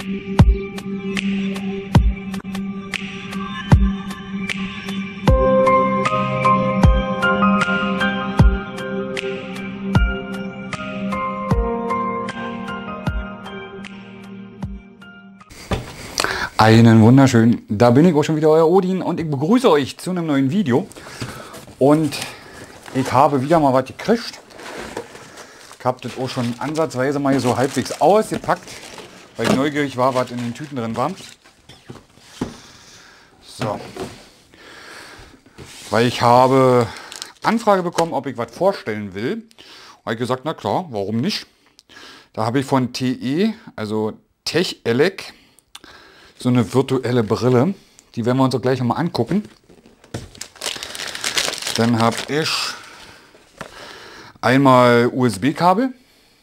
Einen wunderschönen, da bin ich auch schon wieder, euer Odin, und ich begrüße euch zu einem neuen Video. Und ich habe wieder mal was gekriegt. Ich habe das auch schon ansatzweise mal hier so halbwegs ausgepackt, weil ich neugierig war, was in den Tüten drin war. So. Weil ich habe Anfrage bekommen, ob ich was vorstellen will. Habe ich gesagt, na klar, warum nicht? Da habe ich von TE, also Techelec, so eine virtuelle Brille. Die werden wir uns auch gleich mal angucken. Dann habe ich einmal USB-Kabel.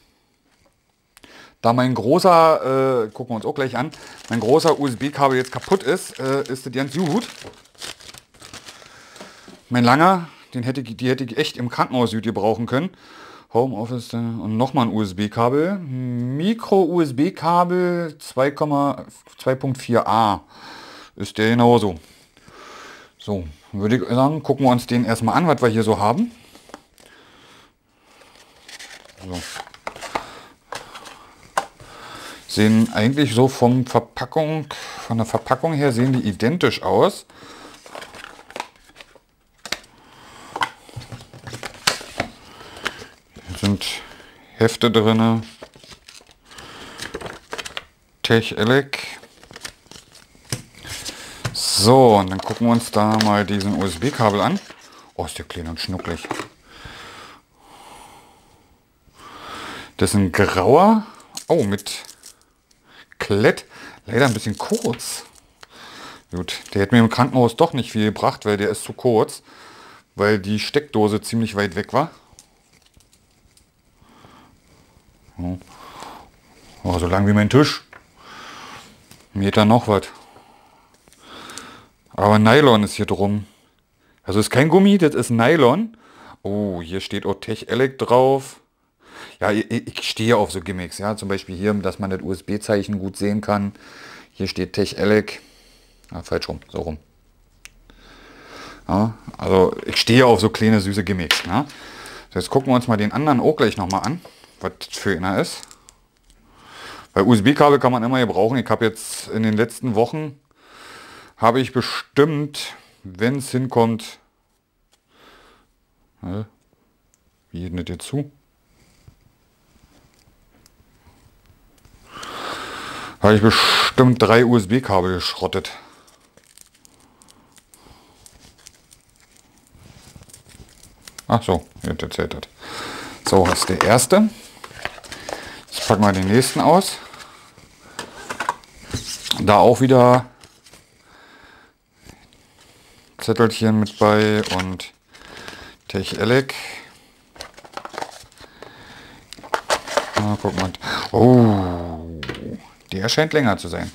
Da mein großer, gucken wir uns auch gleich an, mein großer USB-Kabel jetzt kaputt ist, ist das ganz gut. Mein langer, die hätte ich echt im Krankenhaus gebrauchen können. Homeoffice und nochmal ein USB-Kabel. Micro-USB-Kabel 2.4a ist der genauso. So, würde ich sagen, gucken wir uns den erstmal an, was wir hier so haben. So. Sehen eigentlich so von der Verpackung her sehen die identisch aus. Sind Hefte drin, Techelec. So, und dann gucken wir uns da mal diesen USB-Kabel an. Oh, ist der klein und schnucklig. Das ist ein grauer, oh, mit Klett, leider ein bisschen kurz. Gut, der hätte mir im Krankenhaus doch nicht viel gebracht, weil der ist zu kurz, weil die Steckdose ziemlich weit weg war. Oh, so lang wie mein Tisch. Meter noch was. Aber Nylon ist hier drum. Also ist kein Gummi, das ist Nylon. Oh, hier steht auch Techelec drauf. Ja, ich stehe auf so Gimmicks. Ja, zum Beispiel hier, dass man das USB-Zeichen gut sehen kann. Hier steht Techelec. Ah, falsch rum, so rum. Ja, also ich stehe auf so kleine süße Gimmicks. Ja. Jetzt gucken wir uns mal den anderen auch gleich nochmal an, was für einer ist. Weil USB-Kabel kann man immer gebrauchen. Ich habe jetzt in den letzten Wochen, habe ich bestimmt, wenn es hinkommt, wie geht das jetzt zu? Habe ich bestimmt 3 USB-Kabel geschrottet. Ach so, jetzt erzählt das. So, das ist der erste. Jetzt packen wir den nächsten aus. Da auch wieder Zettelchen mit bei und Techelec. Ah, guck mal. Oh, der scheint länger zu sein.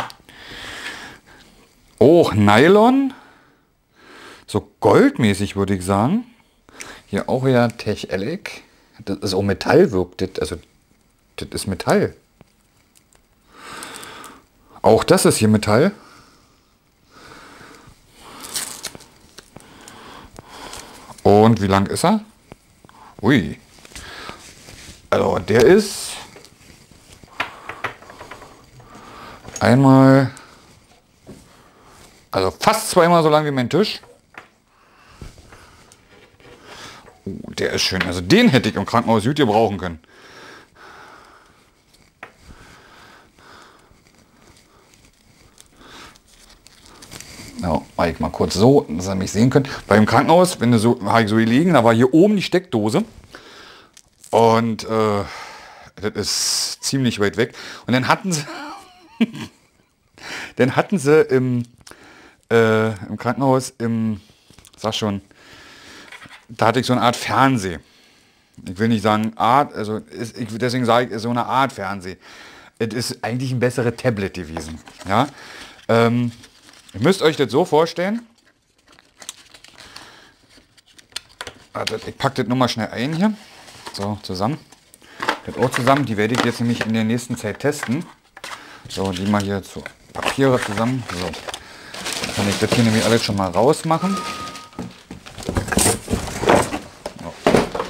Oh, Nylon. So goldmäßig würde ich sagen. Hier auch wieder Techelec. Das ist auch Metall, wirkt das. Also, das ist Metall. Auch das ist hier Metall. Und wie lang ist er? Ui. Also, der ist einmal, also fast zweimal so lang wie mein Tisch. Der ist schön. Also den hätte ich im Krankenhaus gut gebrauchen können. Ja, mach ich mal kurz so, dass ihr mich sehen könnt. Beim Krankenhaus, wenn du so, habe ich so gelegen, da war hier oben die Steckdose. Und das ist ziemlich weit weg. Und dann hatten sie, im Krankenhaus, sag schon, da hatte ich so eine Art Fernseh. Ich will nicht sagen Art, also deswegen sage ich so eine Art Fernseh. Es ist eigentlich ein besseres Tablet gewesen. Ja? Ihr müsst euch das so vorstellen. Ich packe das nur mal schnell ein hier. So, zusammen. Das auch zusammen. Die werde ich jetzt nämlich in der nächsten Zeit testen. So, die mal hier zu Papiere zusammen. So. Dann kann ich das hier nämlich alles schon mal rausmachen. So.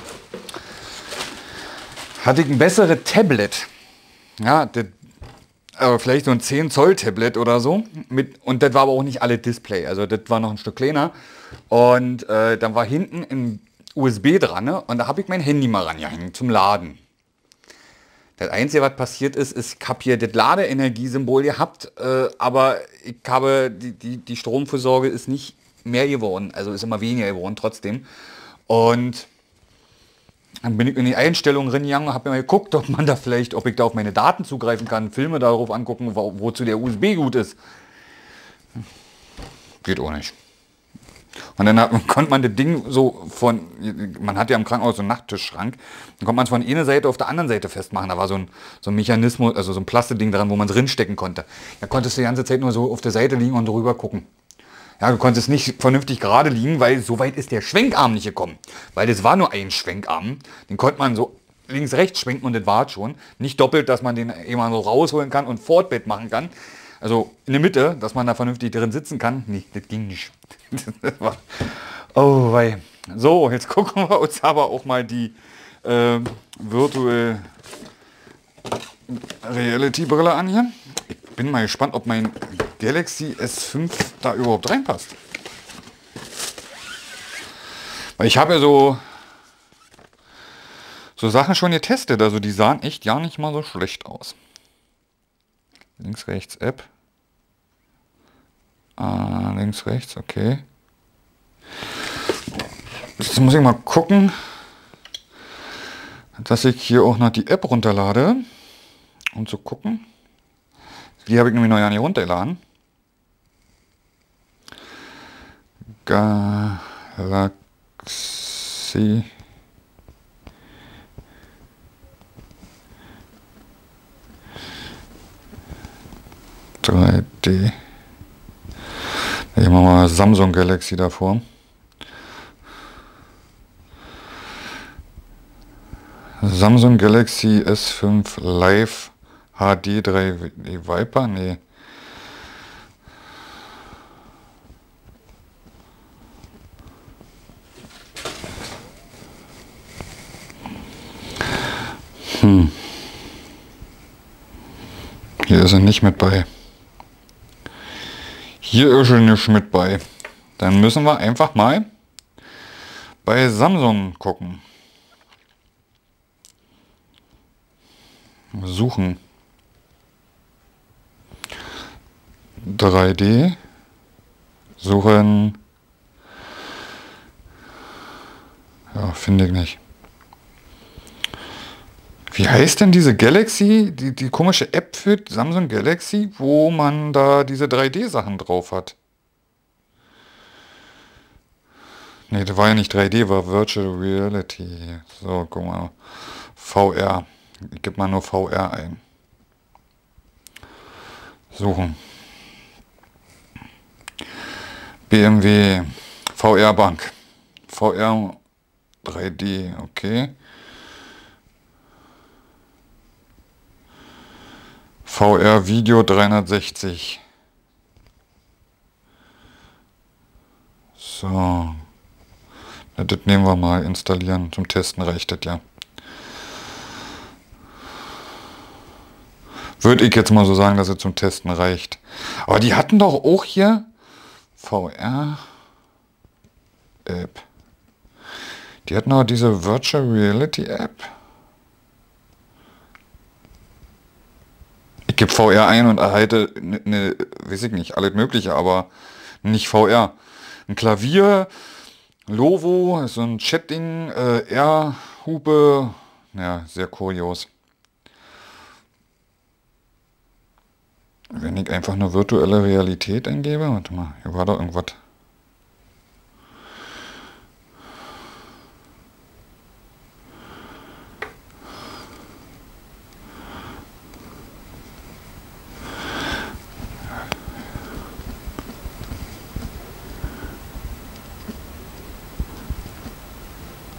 Hatte ich ein besseres Tablet. Ja, das, vielleicht so ein 10 Zoll Tablet oder so. Und das war aber auch nicht alle Display. Also das war noch ein Stück kleiner. Und dann war hinten ein USB dran, ne? Und da habe ich mein Handy mal rangehängt zum Laden. Das Einzige, was passiert ist, ich habe hier das Ladeenergiesymbol gehabt, aber ich habe die Stromversorge ist nicht mehr geworden, also ist immer weniger geworden trotzdem. Und dann bin ich in die Einstellungen reingegangen und habe mir mal geguckt, ob man da vielleicht, ob ich da auf meine Daten zugreifen kann, Filme darauf angucken, wozu der USB gut ist. Geht auch nicht. Und dann konnte man das Ding so man hat ja im Krankenhaus so einen Nachttischschrank, dann konnte man es von einer Seite auf der anderen Seite festmachen. Da war so ein Mechanismus, also so ein Plastikding dran, wo man es drinstecken konnte. Da konntest du die ganze Zeit nur so auf der Seite liegen und drüber gucken. Ja, du konntest nicht vernünftig gerade liegen, weil so weit ist der Schwenkarm nicht gekommen. Weil das war nur ein Schwenkarm. Den konnte man so links, rechts schwenken und das war es schon. Nicht doppelt, dass man den immer so rausholen kann und Fortbett machen kann. Also in der Mitte, dass man da vernünftig drin sitzen kann. Nee, das ging nicht. Das war, oh wei. So, jetzt gucken wir uns aber auch mal die Virtual Reality Brille an hier. Ich bin mal gespannt, ob mein Galaxy S5 da überhaupt reinpasst. Weil ich habe ja so Sachen schon getestet. Also die sahen echt gar nicht mal so schlecht aus. Links, rechts, App. Links, rechts, okay. Jetzt muss ich mal gucken, dass ich hier auch noch die App runterlade. Um zu gucken. Die habe ich nämlich noch gar nicht runtergeladen. Galaxy. D. Ich mache mal Samsung Galaxy davor. Samsung Galaxy S5 Live HD 3 Viper? Nee. Hier ist er nicht mit bei. Hier ist er nicht mit bei. Dann müssen wir einfach mal bei Samsung gucken. Suchen. 3D. Suchen. Ja, finde ich nicht. Wie heißt denn diese Galaxy, die komische App für Samsung Galaxy, wo man da diese 3D-Sachen drauf hat? Ne, das war ja nicht 3D, war Virtual Reality. So, guck mal. VR. Ich gebe mal nur VR ein. Suchen. BMW. VR Bank. VR 3D, okay. VR Video 360. So. Ja, das nehmen wir mal, installieren. Zum Testen reicht das ja. Würde ich jetzt mal so sagen, dass es zum Testen reicht. Aber die hatten doch auch hier VR App. Die hatten auch diese Virtual Reality App. Ich gebe VR ein und erhalte eine, weiß ich nicht, alles mögliche, aber nicht VR. Ein Klavier, Lovo, so ein Chatding, R-Hupe, ja, sehr kurios. Wenn ich einfach nur virtuelle Realität eingebe, warte mal, hier war doch irgendwas.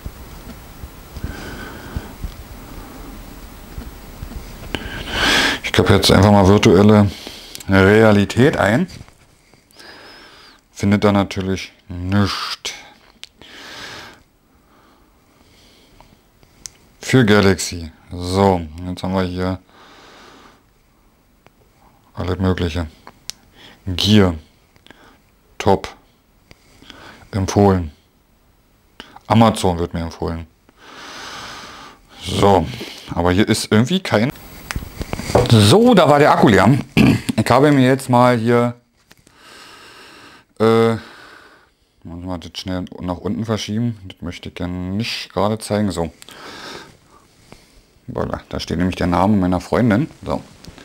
Ich gebe jetzt einfach mal virtuelle Realität ein. Findet da natürlich nichts. Für Galaxy. So, jetzt haben wir hier alles Mögliche. Gear. Top. Empfohlen. Amazon wird mir empfohlen. So, aber hier ist irgendwie kein... So, da war der Akku leer. Ich habe mir jetzt mal hier... mal das schnell nach unten verschieben. Das möchte ich gerne nicht gerade zeigen. So. Voilà, da steht nämlich der Name meiner Freundin. So.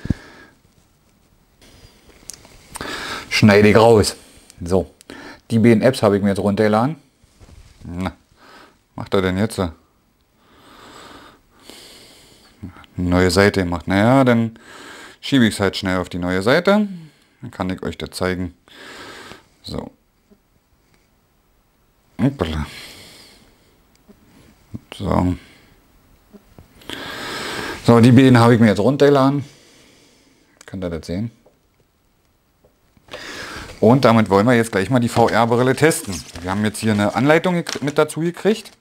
Schneide ich raus. So. Die beiden Apps habe ich mir jetzt runtergeladen. Na, macht er denn jetzt? Neue Seite gemacht. Naja, dann schiebe ich es halt schnell auf die neue Seite. Dann kann ich euch das zeigen. So. Hoppala. So. So, die beiden habe ich mir jetzt runtergeladen. Könnt ihr das sehen? Und damit wollen wir jetzt gleich mal die VR-Brille testen. Wir haben jetzt hier eine Anleitung mit dazu gekriegt.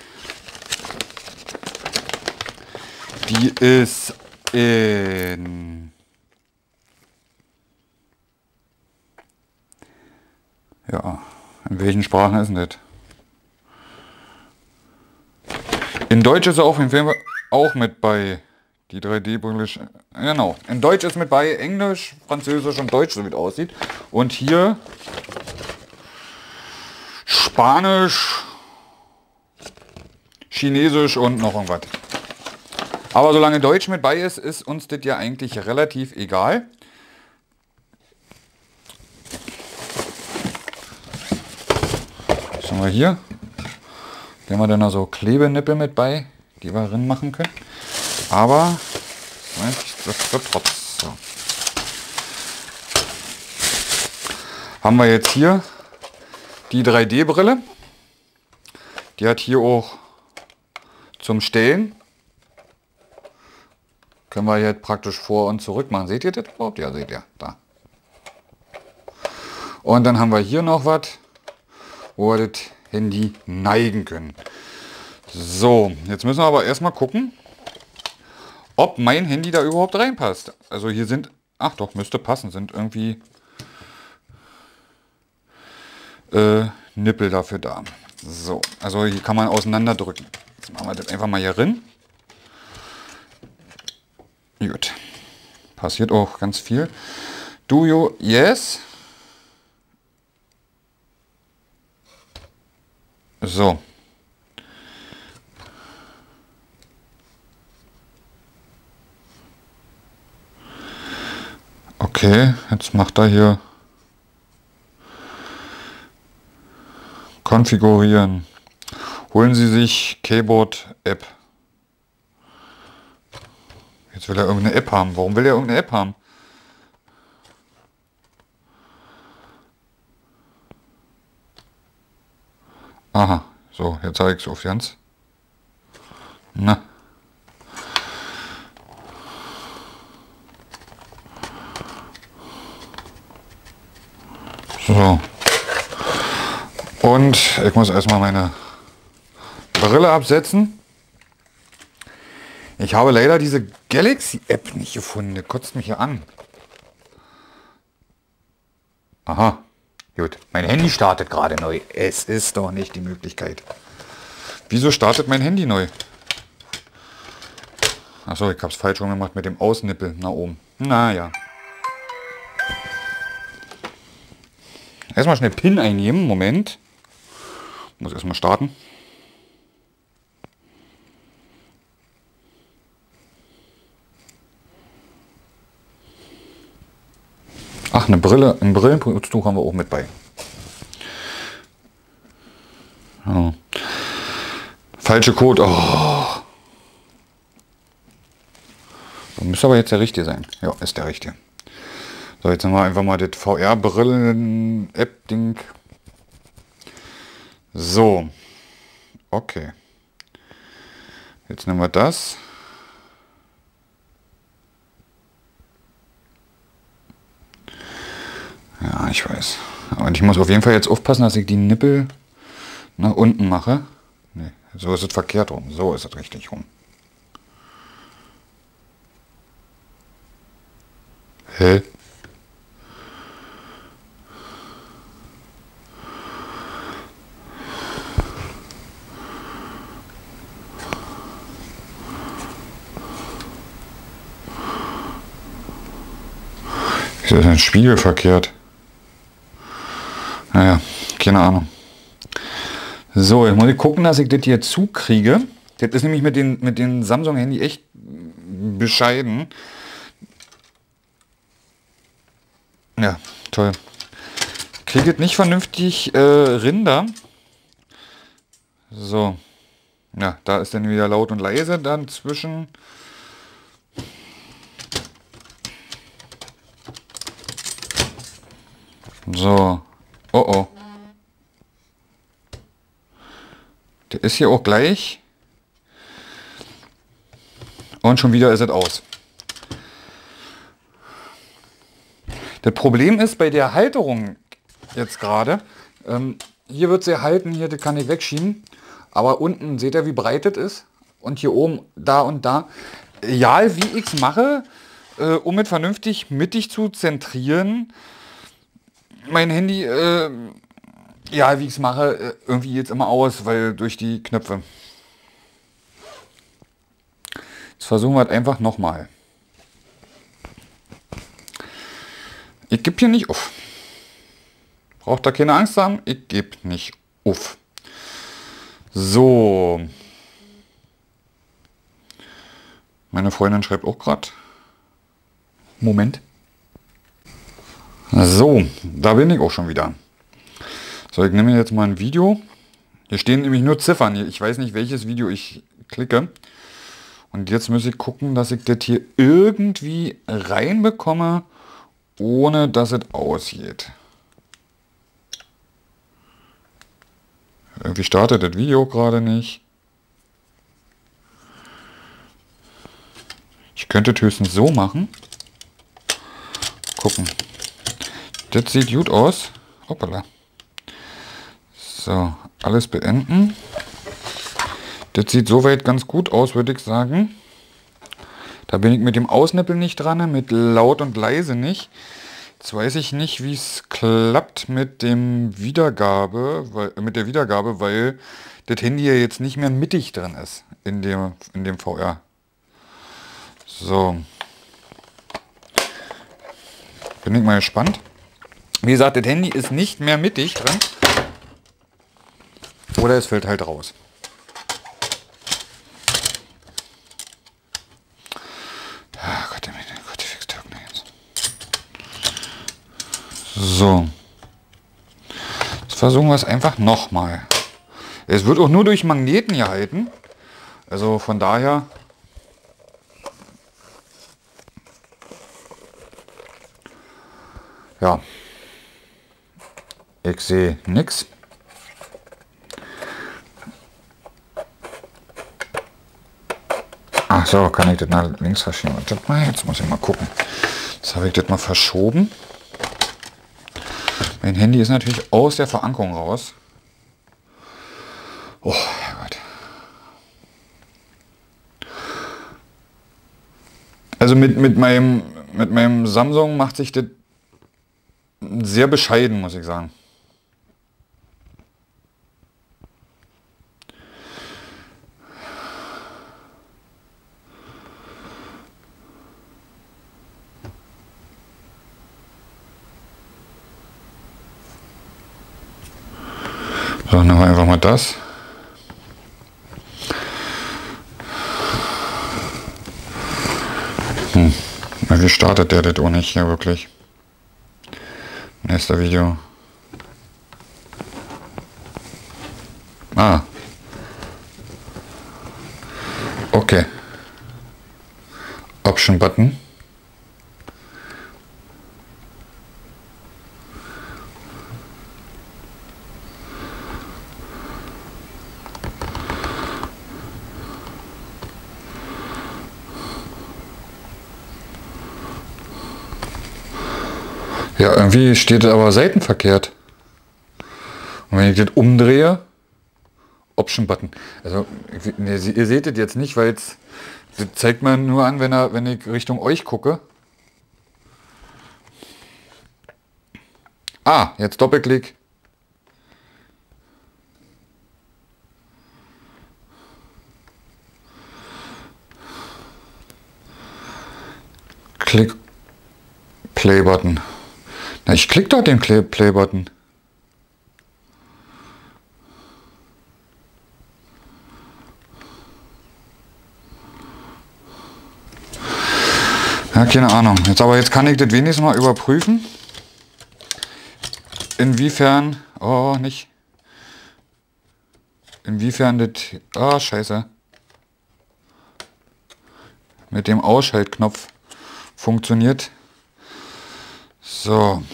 Die ist in... Ja, in welchen Sprachen ist denn das? In Deutsch ist er auf jeden Fall auch mit bei. Die 3D-Brille, genau. In Deutsch ist mit bei, Englisch, Französisch und Deutsch, so wie es aussieht. Und hier Spanisch, Chinesisch und noch irgendwas. Aber solange Deutsch mit bei ist, ist uns das ja eigentlich relativ egal. Was haben wir hier? Hier haben wir dann noch so Klebenippel mit bei, die wir drin machen können. Aber das wird trotz. So. Haben wir jetzt hier die 3D-Brille. Die hat hier auch zum Stellen. Können wir jetzt praktisch vor und zurück machen. Seht ihr das überhaupt? Ja, seht ihr. Da. Und dann haben wir hier noch was, wo wir das Handy neigen können. So, jetzt müssen wir aber erstmal gucken, ob mein Handy da überhaupt reinpasst. Also hier sind, ach doch, müsste passen, sind irgendwie Nippel dafür da. So, also hier kann man auseinander drücken. Jetzt machen wir das einfach mal hier rein. Gut. Passiert auch ganz viel. Do you, yes. So. Okay, jetzt macht er hier konfigurieren. Holen Sie sich Keyboard App. Jetzt will er irgendeine App haben. Warum will er irgendeine App haben? Aha, so, jetzt zeige ich es auf ganz. Na. So. Und ich muss erstmal meine Brille absetzen. Ich habe leider diese Galaxy-App nicht gefunden. Das kotzt mich hier an. Aha. Gut. Mein Handy startet gerade neu. Es ist doch nicht die Möglichkeit. Wieso startet mein Handy neu? Achso, ich habe es falsch gemacht mit dem Ausnippel nach oben. Naja. Erstmal schnell PIN eingeben. Moment. Muss erstmal starten. Ach, eine Brille, ein Brillenputztuch haben wir auch mit bei. Oh. Falsche Code. Oh. Das müsste aber jetzt der richtige sein. Ja, ist der richtige. So, jetzt haben wir einfach mal das VR-Brillen-App-Ding. So. Okay. Jetzt nehmen wir das. Ja, ich weiß. Und ich muss auf jeden Fall jetzt aufpassen, dass ich die Nippel nach unten mache. Nee, so ist es verkehrt rum. So ist es richtig rum. Hä? Wieso ist ein Spiegel verkehrt? Naja, keine Ahnung. So, jetzt muss ich gucken, dass ich das hier zukriege. Das ist nämlich mit den Samsung-Handy echt bescheiden. Ja, toll. Kriege es nicht vernünftig Rinder. So. Ja, da ist dann wieder laut und leise dann zwischen. So. Oh oh. Der ist hier auch gleich. Und schon wieder ist es aus. Das Problem ist bei der Halterung jetzt gerade, hier wird sie halten, hier das kann ich wegschieben, aber unten seht ihr, wie breit das ist und hier oben da und da. Egal wie ich es mache, um es vernünftig mittig zu zentrieren, mein Handy, ja wie ich es mache, irgendwie jetzt immer aus, weil durch die Knöpfe. Jetzt versuchen wir es einfach nochmal. Ich gebe hier nicht auf. Braucht da keine Angst haben, ich gebe nicht auf. So. Meine Freundin schreibt auch gerade. Moment. So, da bin ich auch schon wieder. So, ich nehme jetzt mal ein Video. Hier stehen nämlich nur Ziffern. Ich weiß nicht, welches Video ich klicke. Und jetzt muss ich gucken, dass ich das hier irgendwie reinbekomme, ohne dass es ausgeht. Irgendwie startet das Video gerade nicht. Ich könnte es höchstens so machen. Gucken. Das sieht gut aus. Hoppala. So, alles beenden. Das sieht soweit ganz gut aus, würde ich sagen. Da bin ich mit dem Ausnippeln nicht dran, mit laut und leise nicht. Jetzt weiß ich nicht, wie es klappt mit dem mit der Wiedergabe, weil das Handy ja jetzt nicht mehr mittig drin ist in dem VR. So. Bin ich mal gespannt. Wie gesagt, das Handy ist nicht mehr mittig drin. Oder es fällt halt raus. So. Jetzt versuchen wir es einfach nochmal. Es wird auch nur durch Magneten gehalten. Also von daher. Ja. Ich sehe nichts. Ach so, kann ich das nach links verschieben? Jetzt muss ich mal gucken. Jetzt habe ich das mal verschoben. Mein Handy ist natürlich aus der Verankerung raus. Oh Gott. Also mit meinem Samsung macht sich das sehr bescheiden, muss ich sagen. So, nehmen wir einfach mal das. Wie startet der das auch nicht hier wirklich? Nächster Video. Ah. Okay. Option Button. Ja, irgendwie steht es aber seitenverkehrt. Und wenn ich das umdrehe, Option-Button. Also, ihr seht es jetzt nicht, weil das zeigt man nur an, wenn ich Richtung euch gucke. Ah, jetzt Doppelklick. Klick Play-Button. Na, ich klicke doch den Play-Button. Ja, keine Ahnung. Jetzt kann ich das wenigstens mal überprüfen. Inwiefern, oh, nicht. Inwiefern das, ah, scheiße. Mit dem Ausschaltknopf funktioniert. So.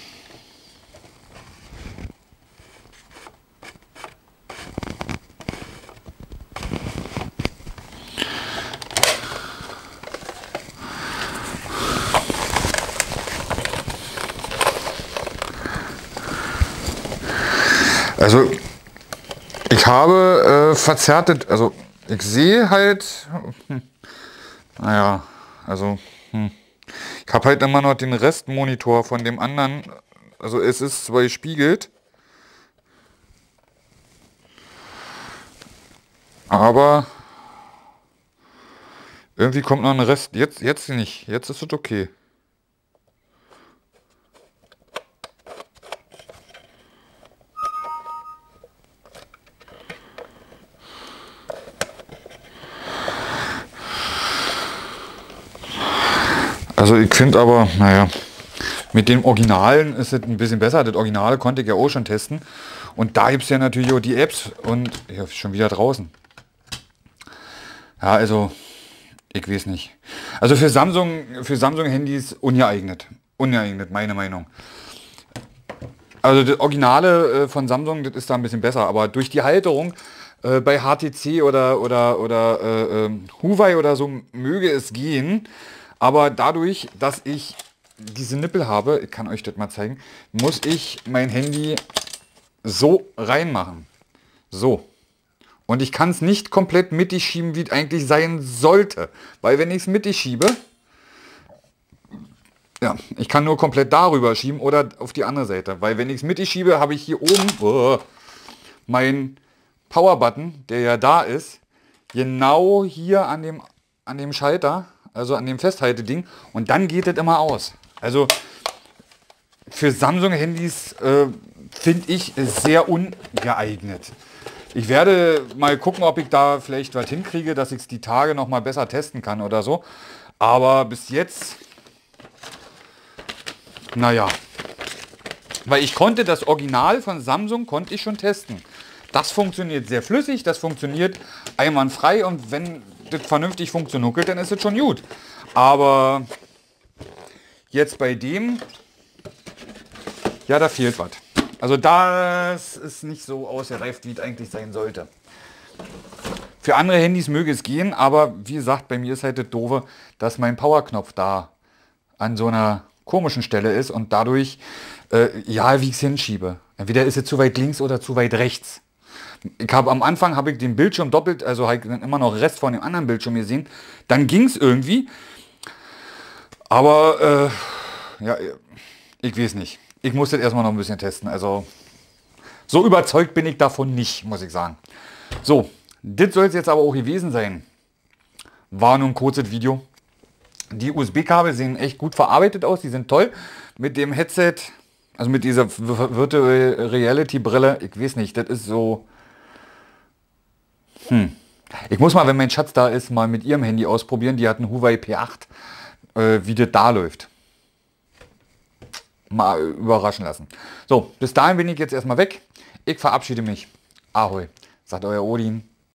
Also, ich habe verzerrtet, also ich sehe halt, naja, also, ich habe halt immer noch den Restmonitor von dem anderen, also es ist zwar gespiegelt, aber irgendwie kommt noch ein Rest, jetzt nicht, jetzt ist es okay. Also ich finde aber, naja, mit dem Originalen ist es ein bisschen besser. Das Originale konnte ich ja auch schon testen. Und da gibt es ja natürlich auch die Apps und ja, schon wieder draußen. Ja, also, ich weiß nicht. Also für Samsung-Handys ungeeignet. Ungeeignet, meine Meinung. Also das Originale von Samsung, das ist da ein bisschen besser. Aber durch die Halterung bei HTC oder Huawei oder so möge es gehen. Aber dadurch, dass ich diese Nippel habe, ich kann euch das mal zeigen, muss ich mein Handy so reinmachen. So. Und ich kann es nicht komplett mittig schieben, wie es eigentlich sein sollte. Weil wenn ich es mittig schiebe, ja, ich kann nur komplett darüber schieben oder auf die andere Seite. Weil wenn ich es mittig schiebe, habe ich hier oben meinen Power-Button, der ja da ist, genau hier an dem Schalter, also an dem Festhalteding, und dann geht es immer aus. Also für Samsung-Handys finde ich es sehr ungeeignet. Ich werde mal gucken, ob ich da vielleicht was hinkriege, dass ich es die Tage noch mal besser testen kann oder so. Aber bis jetzt, naja, weil ich konnte das Original von Samsung konnte ich schon testen. Das funktioniert sehr flüssig, das funktioniert einwandfrei und wenn das vernünftig funktioniert, dann ist es schon gut. Aber jetzt bei dem, ja, da fehlt was. Also das ist nicht so ausgereift, wie es eigentlich sein sollte. Für andere Handys möge es gehen, aber wie gesagt, bei mir ist halt das Doofe, dass mein Powerknopf da an so einer komischen Stelle ist und dadurch, ja, wie ich es hinschiebe. Entweder ist es zu weit links oder zu weit rechts. Am Anfang habe ich den Bildschirm doppelt, also halt immer noch Rest von dem anderen Bildschirm gesehen. Dann ging es irgendwie. Aber, ja, ich weiß nicht. Ich muss das erstmal noch ein bisschen testen. Also, so überzeugt bin ich davon nicht, muss ich sagen. So, das soll es jetzt aber auch gewesen sein. War nur ein kurzes Video. Die USB-Kabel sehen echt gut verarbeitet aus. Die sind toll. Mit dem Headset, also mit dieser Virtual Reality Brille, ich weiß nicht, das ist so... Ich muss mal, wenn mein Schatz da ist, mal mit ihrem Handy ausprobieren. Die hat einen Huawei P8, wie das da läuft. Mal überraschen lassen. So, bis dahin bin ich jetzt erstmal weg. Ich verabschiede mich. Ahoi, sagt euer Odin.